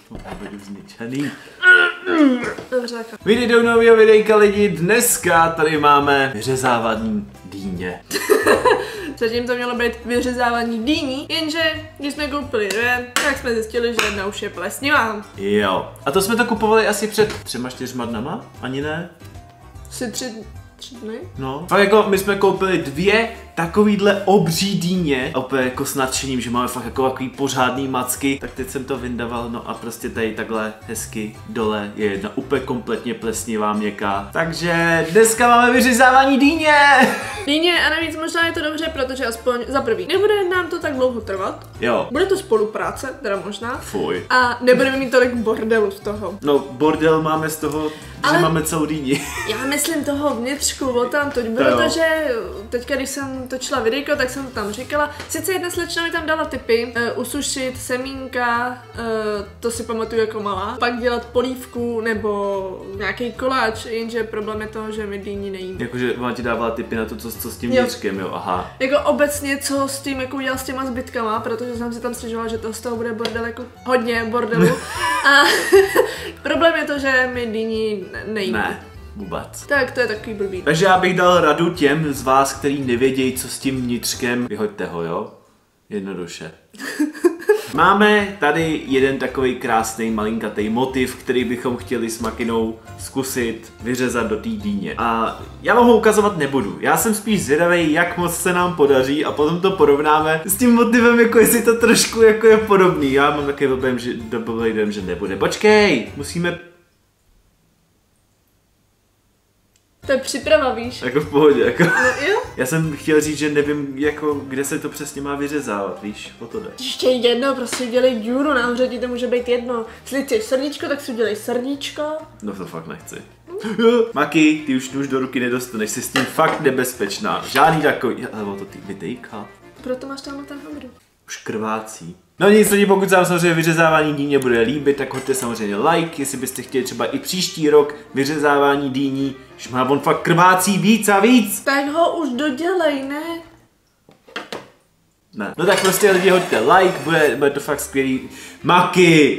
Budu zničený. Dobře, tak. Vítejte do nového videjka lidi, dneska tady máme vyřezávání dýně. Zatím to mělo být vyřezávání dýní, jenže když jsme koupili dvě, tak jsme zjistili, že jedna už je plesnivá. Jo. A to jsme to kupovali asi před 3-4 dnama? Ani ne? Asi tři dny? No. Fakt jako my jsme koupili dvě takovýhle obří dýně a úplně jako s nadšením, že máme fakt jako takový pořádný macky, tak teď jsem to vyndaval, no a prostě tady takhle hezky dole je jedna úplně kompletně plesnivá, měkká. Takže dneska máme vyřezávání dýně! Dýně a navíc možná je to dobře, protože aspoň za prvý nebude nám to tak dlouho trvat. Jo. Bude to spolupráce, teda možná. Fuj. A nebudeme mít tolik bordelu z toho. No bordel máme z toho, že máme celou dýni. Já myslím toho vnitřku, o tamtuť, protože teďka, když jsem točila videjko, tak jsem to tam říkala. Sice jedna slečna mi tam dala tipy, usušit semínka, to si pamatuju jako malá, pak dělat polívku nebo nějaký koláč, jenže problém je toho, že mi dýni nejím. Jakože vám ti dávala tipy na to, co s tím vnitřkem, jo, aha. Jako obecně, co s tím jako udělal s těma zbytkama, protože jsem si tam stěžovala, že to z toho bude bordel jako hodně bordelu. A problém je to, že mi dýni nejím. Ne. Vůbec. Tak to je takový blbý. Takže já bych dal radu těm z vás, kteří nevědějí, co s tím vnitřkem. Vyhoďte ho, jo? Jednoduše. Máme tady jeden takový krásný malinkatý motiv, který bychom chtěli s Makinou zkusit vyřezat do té dýně. A já vám ho ukazovat nebudu. Já jsem spíš zvědavý, jak moc se nám podaří a potom to porovnáme s tím motivem, jako jestli to trošku jako je podobný. Já mám takový dojem, že nebude. Počkej, musíme... To je příprava, víš? Jako v pohodě, jako. No, jo? Já jsem chtěl říct, že nevím, jako, kde se to přesně má vyřezávat, víš, o to jde. Ještě jedno, prostě udělej díru, nahoře ti to může být jedno. Jestli chceš srdíčko, tak si udělej srdíčko. No to fakt nechci. Maki, ty už nůž do ruky nedostaneš, jsi s tím fakt nebezpečná. Žádný takový, ale to ty videjka. Proto máš tam ten hamru. Už krvácí. No nic lidi, pokud se vám samozřejmě vyřezávání dýně bude líbit, tak hoďte samozřejmě like, jestli byste chtěli třeba i příští rok vyřezávání dýní, že má on fakt krvácí víc a víc. Tak ho už dodělej, ne? Ne. No tak prostě lidi, hoďte like, bude to fakt skvělý. Maki!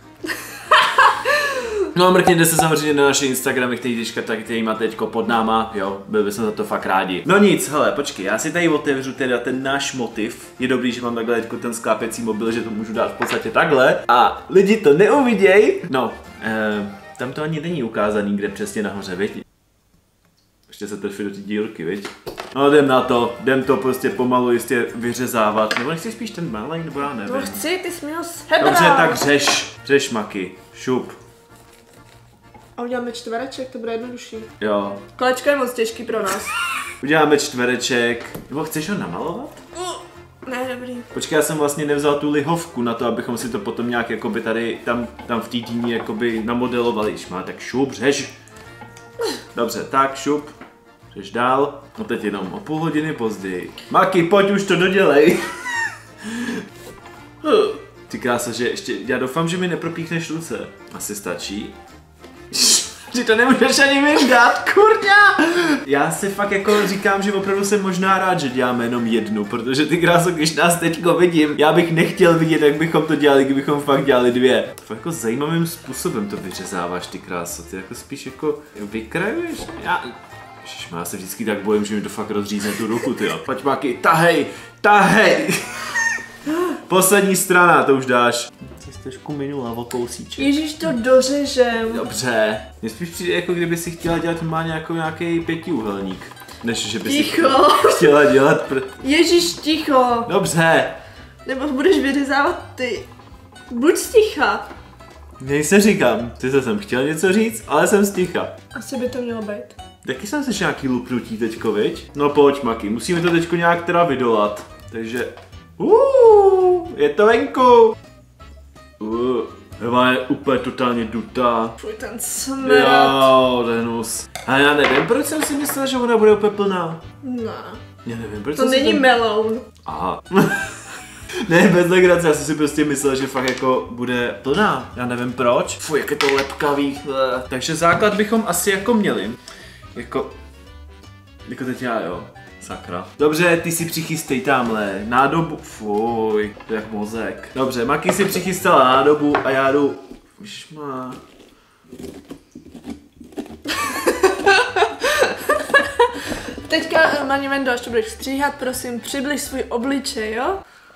No a mrkněte se samozřejmě na naše Instagramy, který máte teďko pod náma, jo, byli bychom za to fakt rádi. No nic, hele, počkej, já si tady otevřu teda ten náš motiv. Je dobrý, že mám takhle teďko ten sklápěcí mobil, že to můžu dát v podstatě takhle. A lidi to neuviděj. No, tam to ani není ukázaný, kde přesně nahoře, viď? Ještě se trefí do té dílky, viď? No jdem na to, jdem to prostě pomalu jistě vyřezávat. Nebo nechci spíš ten malej, nebo já nevím. No chci, ty jsi měl sebrat. Dobře, tak řeš Maki, šup. A uděláme čtvereček, to bude jednodušší. Jo. Kolečko je moc těžký pro nás. Uděláme čtvereček. Nebo chceš ho namalovat? Ne, dobrý. Počkej, já jsem vlastně nevzal tu lihovku na to, abychom si to potom nějak jakoby tady, tam v té dýni jakoby namodelovali. Má, tak šup, řeš. Dobře, tak šup. Řeš dál. No teď jenom o půl hodiny později. Maki, pojď už to dodělej. Ty krása, že ještě, já doufám, že mi nepropíchneš ruce. Asi stačí. Že to nemůžeš ani vyndat, kurňa! Já si fakt jako říkám, že opravdu jsem možná rád, že děláme jenom jednu, protože ty kráso, když nás teďko vidím, já bych nechtěl vidět, jak bychom to dělali, kdybychom fakt dělali dvě. To jako zajímavým způsobem to vyřezáváš, ty kráso, ty jako spíš jako vykrajuješ? Já se vždycky tak bojím, že mi to fakt rozřízne tu ruku, ty jo. Pojď Maki, tahej! Poslední strana, to už dáš. Jsi trošku minula o kousíček. Ježíš, to dořežem. Dobře. Mně spíš přijde, jako kdyby si chtěla dělat nějaký pětiúhelník. Než že by ticho. Si chtěla dělat Ježíš, ticho. Dobře. Nebo budeš vyřezávat ty. Buď sticha. Nej se říkám. Sice jsem chtěl něco říct, ale jsem sticha. Asi by to mělo být. Taky jsem si nějaký lupnutí teďko, viď? No pojď Maki, musíme to teďko nějak teda vydolat. Takže... je to venku. Eva je úplně totálně dutá. Fuj, ten smrad. Jo, ten hus. A já nevím, proč jsem si myslel, že ona bude úplně plná. Ne. Já nevím, proč to není meloun. Aha. Ne, bez legrace, já jsem si prostě myslel, že fakt jako bude plná. Já nevím proč. Fuj, jak je to lepkavý. Takže základ bychom asi jako měli. Jako teď já, jo. Sakra. Dobře, ty si přichystej tamhle nádobu. Fuj, to je jak mozek. Dobře, Maki si přichystala nádobu a já jdu... Už má... Teďka, Mani Vendo, až to budeš stříhat, prosím, přibliž svůj obličej, jo?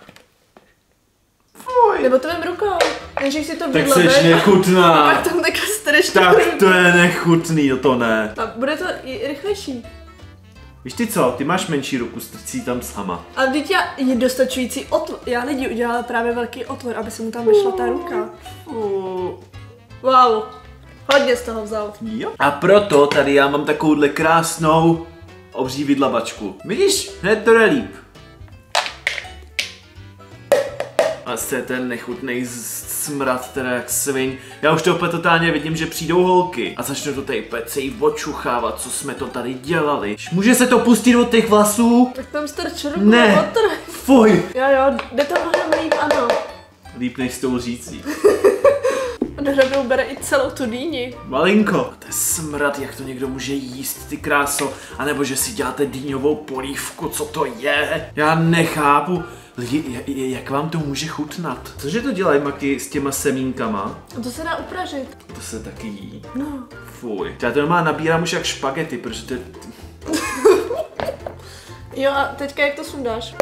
Fuj. Nebo to vem rukou. Než si to tak seš nechutná. A pak tam takhle streš. Tak to je nechutný, to ne. A bude to i rychlejší. Víš ty co, ty máš menší ruku, strčí tam sama. A teď je dostačující otvor. Já lidi udělala právě velký otvor, aby se mu tam vyšla ta ruka. Wow, hodně z toho vzal. Jo. A proto tady já mám takovouhle krásnou obří vidlabačku. Vidíš, hned to jde líp. A je ten nechutnej smrad, teda jak svin. Já už to úplně totálně vidím, že přijdou holky a začnou to tady pecej očuchávat, co jsme to tady dělali. Může se to pustit od těch vlasů? Tak tam strč ruku. Ne, fuj. Jo, jde to možná líp, ano. Líp než s tou řící. On rovnou bere i celou tu dýni. Malinko. To je smrad, jak to někdo může jíst, ty kráso. A nebo že si děláte dýňovou polívku, co to je? Já nechápu. Lidi, jak vám to může chutnat? Cože to dělají Maki s těma semínkama? A to se dá upražit. To se taky jí. No. Fuj. Já to doma nabírám už jak špagety, protože to je... Jo, a teďka jak to sundáš?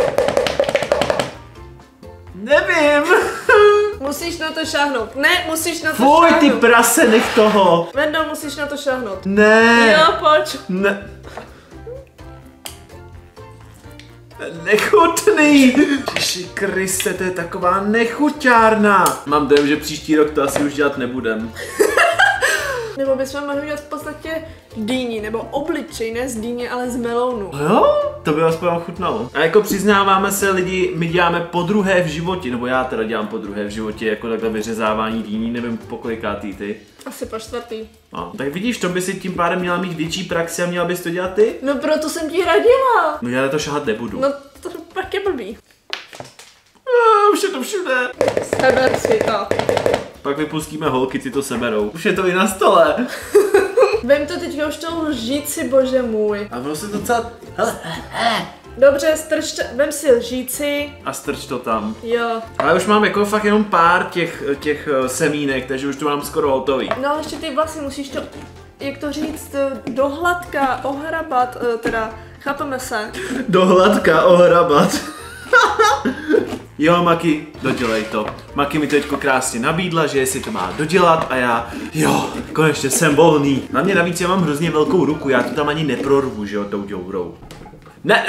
Nevím. Musíš na to šáhnout. Ne, musíš na to Fuj, šáhnout. ty prase, nech toho. Vendo, musíš na to šáhnout. Ne. Jo, pojď. Ne. Nechutný! Ježi Kriste, to je taková nechuťárna. Mám dojem, že příští rok to asi už dělat nebudem. Nebo bychom mohli udělat v podstatě dýni, nebo obličej, ne z dýně, ale z melounu. Jo? To by aspoň chutnalo. A jako přiznáváme se lidi, my děláme podruhé v životě, nebo já teda dělám podruhé v životě, jako takhle vyřezávání dýní, nevím po kolikátý ty. Asi po čtvrtý. No, tak vidíš, to by si tím pádem měla mít větší praxi a měla bys to dělat ty? No proto jsem ti radila. No já na to šahat nebudu. No to pak je blbý. Už je to všude. Seber si to. Pak vypustíme holky, ty to seberou. Už je to i na stole. Vem to teďka už tou lžíci, bože můj. A ono se docela... Hele. Dobře, vem si lžíci. A strč to tam. Jo. Ale už mám jako fakt jenom pár těch semínek, takže už to mám skoro hotový. No ale ještě ty vlasy musíš to, jak to říct, dohladka, ohrabat, teda, chápeme se. Dohladka, ohrabat. Jo, Maki, dodělej to. Maki mi teďko krásně nabídla, že jestli to má dodělat a já, jo, konečně jsem volný. Hlavně navíc já mám hrozně velkou ruku, já to tam ani neprorvu, že jo, tou děurou. Ne,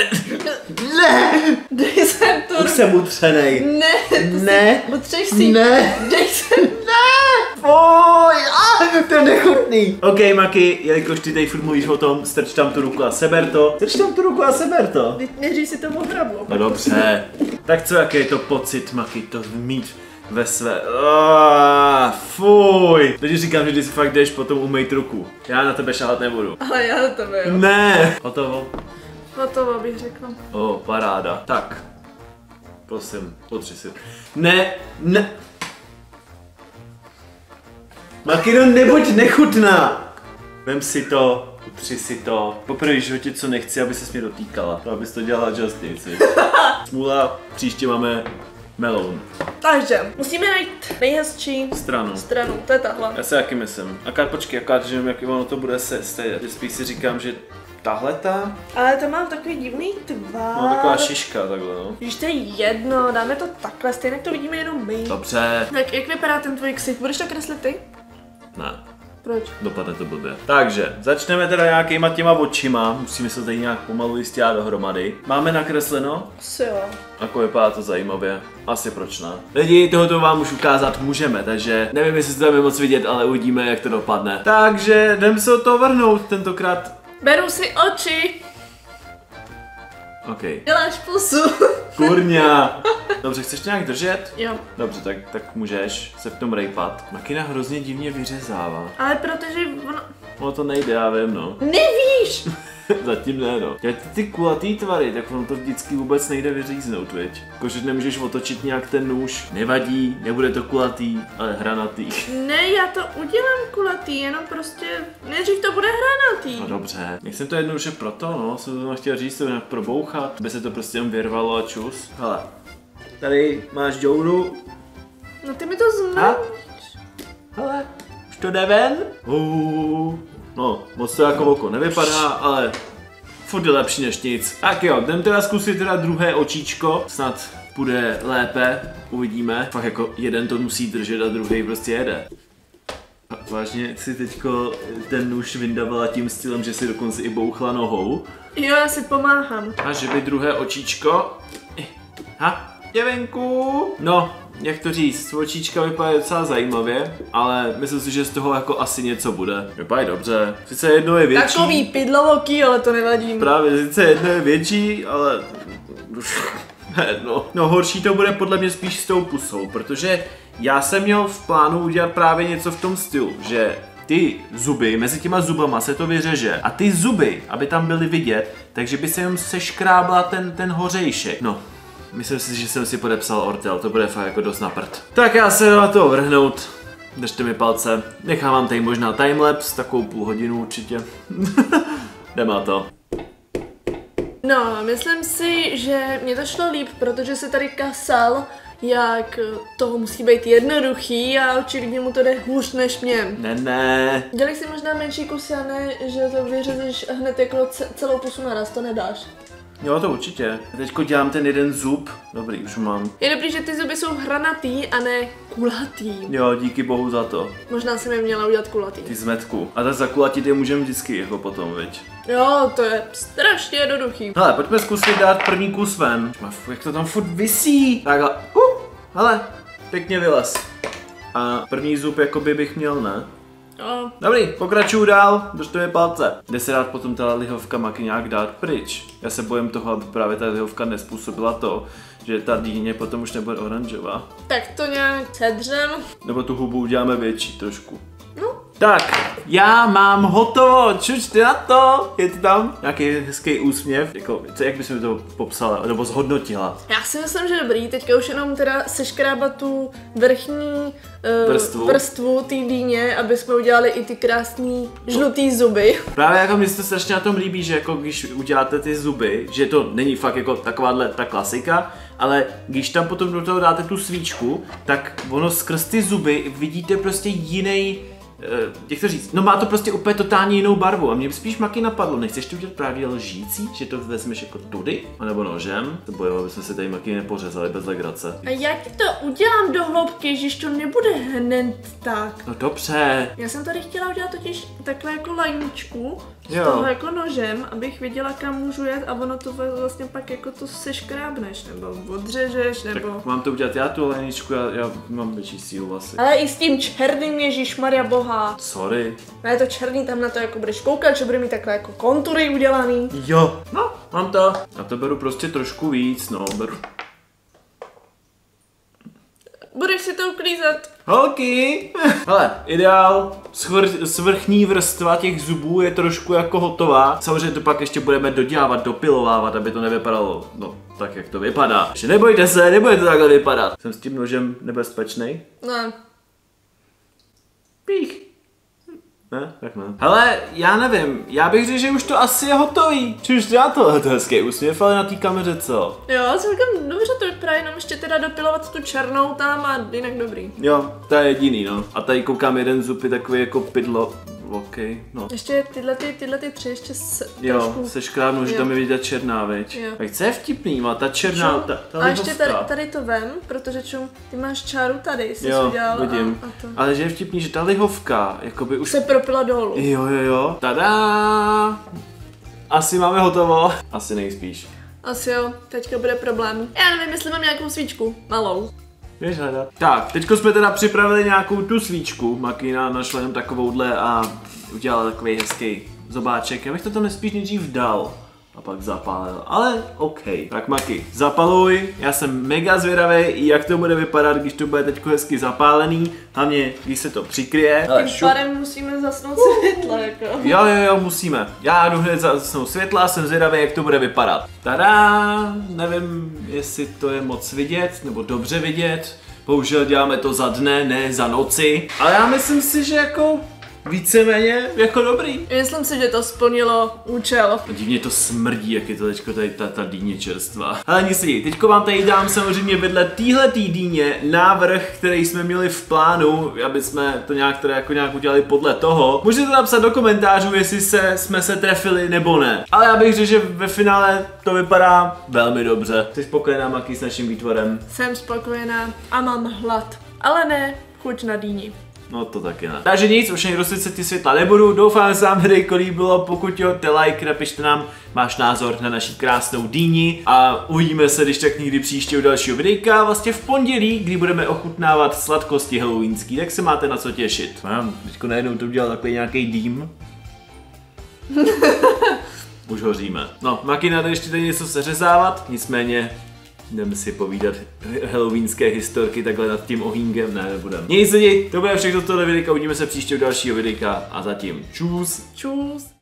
Dej sem tu ruku. Už jsem utřenej. Ne, utřeš si. Ne. Dej sem. Fuj, to je nechutný. OK, Maki, jelikož ty tady furt mluvíš o tom, strč tam tu ruku a seber to. Strč tam tu ruku a seber to. Neříš si to ohrabu. No dobře. Tak co, jaký je to pocit, Maki, to mít ve své... fuj. Teď říkám, že ty si fakt jdeš potom umýt ruku. Já na tebe šahat nebudu. Ale já na tebe, jo. Ne. Hotovo. Hotovo bych řekla. Paráda. Tak. Prosím, potři si. Ne. Makino, nebuď nechutná. Vem si to, utři si to. Poprvé v životě, co nechci, aby se mě dotýkala. To abys to dělala Justin. Smůla, příště máme meloun. Takže, musíme najít nejhezčí Stranu, to je tahle. já se jaký myslím. Akorát počkej, že nevím, jak ono to bude se spíš si říkám, že tahle ta? Ale to mám takový divný tvar. No, taková šiška takhle, no. Když to je jedno, dáme to takhle, stejně to vidíme jenom my. Dobře. Tak jak vypadá ten tvůj ksicht? Budeš to kreslit ty? Ne. Proč? Dopadne to blbě. Takže, začneme teda nějakýma těma očima, musíme se tady nějak pomalu jistě dát dohromady. Máme nakresleno? Asi jo. Jako vypadá to zajímavě. Asi proč ne. Lidi, tohoto vám už ukázat můžeme, takže nevím, jestli to tam moc vidět, ale uvidíme, jak to dopadne. Takže, jdem se o to vrhnout tentokrát. Beru si oči. OK. Děláš pusu. Kurňa. Dobře, chceš to nějak držet? Jo. Dobře, tak můžeš se v tom rejpat. Makina hrozně divně vyřezává. Ale protože ono... Ono to nejde, já vím, no. Nevíš! Zatím ne, no. Ty kulatý tvary, tak ono to vždycky vůbec nejde vyříznout, viď? Jakože nemůžeš otočit nějak ten nůž, nevadí, nebude to kulatý, ale hranatý. Ne, já to udělám kulatý, jenom prostě nejdřív to bude hranatý. No dobře, jak jsem to jednou, že proto, no, jsem to chtěl říct, to nějak probouchat, aby se to prostě jen vyrvalo a čus. Hele, tady máš džouru. No ty mi to zmrš. Hele, už to jde ven? No, moc to jako oko nevypadá, ale furt je lepší než nic. Tak jo, jdem teda zkusit teda druhé očíčko, snad půjde lépe, uvidíme. Fakt jako jeden to musí držet a druhý prostě jede. A vážně si teďko ten nůž vyndavala tím stylem, že si dokonce i bouchla nohou. Jo, já si pomáhám. A že by druhé očíčko... Ha, je venku. No, jak to říct, očíčka vypadají docela zajímavě, ale myslím si, že z toho jako asi něco bude. Vypadají dobře. Sice jedno je větší. Takový pidlovoký, ale to nevadí. Právě, sice jedno je větší, ale... No, horší to bude podle mě spíš s tou pusou, protože já jsem měl v plánu udělat právě něco v tom stylu, že ty zuby, mezi těma zubama se to vyřeže a ty zuby, aby tam byly vidět, takže by se jenom seškrábla ten hořejšek. No, myslím si, že jsem si podepsal ortel, to bude fakt jako dost na prd. Tak já se na to vrhnout, držte mi palce, nechám vám tady možná timelapse, takovou půl hodinu určitě. Jdeme na to. No, myslím si, že mě to šlo líp, protože se tady kasal, jak to musí být jednoduchý a očividně mu to jde hůř než mě. Ne. Dělej si možná menší kusy a ne, že to vyřezeš hned jako celou pusu naraz, to nedáš. Jo, to určitě. Teďko dělám ten jeden zub. Dobrý, už mám. Je dobrý, že ty zuby jsou hranatý a ne kulatý. Jo, díky bohu za to. Možná jsem je měla udělat kulatý. Ty zmetku. A tak zakulatit je můžeme vždycky jako potom, viď? Jo, to je strašně jednoduchý. Hele, pojďme zkusit dát první kus ven. Jak to tam furt visí. Takhle. Hele, pěkně vylez. A první zub jakoby bych měl, ne? Jo. Dobrý, pokračuju dál, držte mi palce. Jde se dát potom ta lihovka maky nějak dát pryč. Já se bojím toho, aby právě ta lihovka nespůsobila to, že ta dýně potom už nebude oranžová. Tak to nějak sedřem. Nebo tu hubu uděláme větší trošku. No. Tak, já mám hotovo, čučte na to, je to tam nějaký hezký úsměv, jako, jak bys mi to popsala, nebo zhodnotila? Já si myslím, že dobrý, teďka už jenom teda seškrábat tu vrchní vrstvu té dýně, aby jsme udělali i ty krásný žlutý zuby. Právě jako mi se strašně na tom líbí, že jako když uděláte ty zuby, že to není fakt jako takováhle ta klasika, ale když tam potom do toho dáte tu svíčku, tak ono skrz ty zuby vidíte prostě jiný, jak to říct, no má to prostě úplně totálně jinou barvu a mě spíš maky napadlo, nechceš to udělat právě lžící, že to vezmeš jako tudy, anebo nožem, to bojo, aby jsme si tady maky nepořezali bez legrace. A jak to udělám do hloubky, že to nebude hned tak? No dobře. Já jsem tady chtěla udělat totiž takhle jako lajničku, z Jo. toho jako nožem, abych věděla, kam můžu jet a ono to vlastně pak jako to seškrábneš, nebo odřežeš, nebo... Tak mám to udělat já tu leničku, já mám větší sílu asi. Ale i s tím černým Ježíšmarja Boha. Sorry. A je to černý, tam na to jako budeš koukat, že bude mít takhle jako kontury udělaný. Jo. No, mám to. A to beru prostě trošku víc, no, beru. Budeš si to uklízet. Holky! Hele, ideál, svrchní vrstva těch zubů je trošku jako hotová. Samozřejmě to pak ještě budeme dodělávat, dopilovávat, aby to nevypadalo, no, tak jak to vypadá. Takže nebojte se, nebude to takhle vypadat. Jsem s tím nožem nebezpečný? Ne. Pích. Ne? Tak ne. Hele, já nevím, já bych řekl, že už to asi je hotový. Čuž na to, to je hezký úsměv, ale na té kameře co? Jo, celkem dobře to vypadá, jenom ještě teda dopilovat tu černou tam a jinak dobrý. Jo, to je jediný, no. A tady koukám, jeden zub je takový jako pydlo. OK, no. Ještě tyhle ty tři ještě Jo, trošku... se škrábnu, že Jo. tam je vidět černá, viď? Jo. Tak co je vtipný, má ta černá, ta A ještě lihovka. tady to vem, protože ty máš čáru tady, jsi Jo, udělal vidím. a to. Ale že je vtipný, že ta lihovka, jakoby už... Se propila dolů. Jo. Tada! Asi máme hotovo. Asi nejspíš. Asi jo, teďka bude problém. Já nevím, jestli mám nějakou svíčku, malou. Běž hledat. Tak, teďko jsme teda připravili nějakou tu svíčku. Makina našla jenom takovouhle a udělala takový hezký zobáček. Já bych to tam nespíš nejdřív dal. a pak zapálil, ale OK. Tak Maki, zapaluj, já jsem mega zvědavý, jak to bude vypadat, když to bude teď hezky zapálený, hlavně když se to přikryje. Tím pádem musíme zasnout světla, jako. Jo, musíme. Já jdu hned zasnout světla, jsem zvědavý, jak to bude vypadat. Tada, nevím, jestli to je moc vidět, nebo dobře vidět. Bohužel děláme to za dne, ne za noci. Ale já myslím si, že jako víceméně jako dobrý. Myslím si, že to splnilo účel. Divně to smrdí, jak je to teďko tady ta dýně čerstvá. Ale nic lidí, teďko vám tady dám samozřejmě vedle téhletý dýně návrh, který jsme měli v plánu, aby jsme to nějak udělali podle toho. Můžete to napsat do komentářů, jestli jsme se trefili nebo ne. Ale já bych řekl, že ve finále to vypadá velmi dobře. Jsi spokojená, Maki, s naším výtvorem? Jsem spokojená a mám hlad. Ale ne chuť na dýni. No to taky ne. Takže nic, už ani rozsvícet ty světla nebudu. Doufám, že se vám videjko líbilo. Pokud jo, dejte like, napište nám váš názor na naší krásnou dýni a uvidíme se, když tak někdy příště u dalšího videjka. Vlastně v pondělí, kdy budeme ochutnávat sladkosti halloweenský, tak se máte na co těšit. Mám teďko najednou to udělal takový nějaký dým. Už hoříme. No, Maki tady ještě tady něco seřezávat, nicméně jdeme si povídat halloweenské historky takhle nad tím ohýnkem, ne, nebudeme. Nic lidi, to bude všechno z tohle videjka, uvidíme se příště u dalšího videjka a zatím čus. Čus.